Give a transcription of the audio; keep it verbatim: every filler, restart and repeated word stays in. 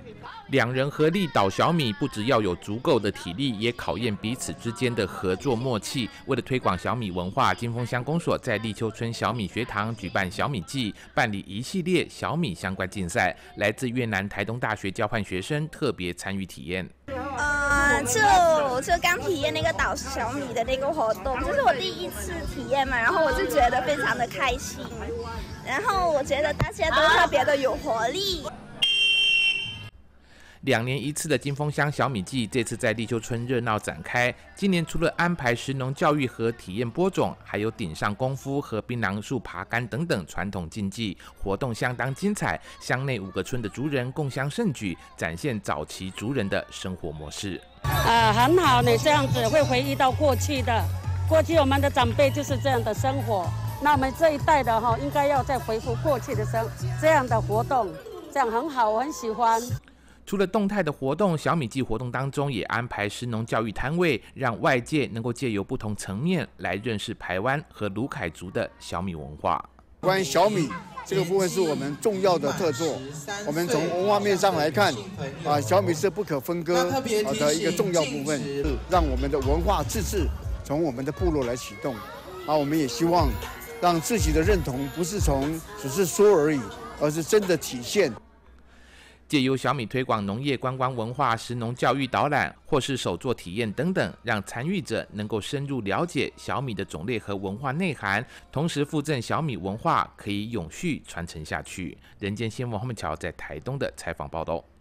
两人合力捣小米，不只要有足够的体力，也考验彼此之间的合作默契。为了推广小米文化，金峰乡公所在立秋村小米学堂举办小米季，办理一系列小米相关竞赛。来自越南台东大学交换学生特别参与体验。 呃，就就刚体验那个捣小米的那个活动，这是我第一次体验嘛，然后我就觉得非常的开心，然后我觉得大家都特别的有活力。 两年一次的金峰乡小米季，这次在立秋村热闹展开。今年除了安排食农教育和体验播种，还有顶上功夫和槟榔树爬杆等等传统竞技活动，相当精彩。乡内五个村的族人共襄盛举，展现早期族人的生活模式。 呃，很好呢，这样子会回忆到过去的，过去我们的长辈就是这样的生活。那我们这一代的哈，应该要再回复过去的生这样的活动，这样很好，我很喜欢。 除了动态的活动，小米季活动当中也安排食农教育摊位，让外界能够借由不同层面来认识排湾和鲁凯族的小米文化。 关于小米这个部分是我们重要的特作，我们从文化面上来看，啊，小米是不可分割的一个重要部分，让我们的文化自治从我们的部落来启动。啊，我们也希望让自己的认同不是从只是说而已，而是真的体现。 借由小米推广农业观光文化、食农教育导览，或是手作体验等等，让参与者能够深入了解小米的种类和文化内涵，同时附赠小米文化可以永续传承下去。人间新闻黄文乔在台东的采访报道。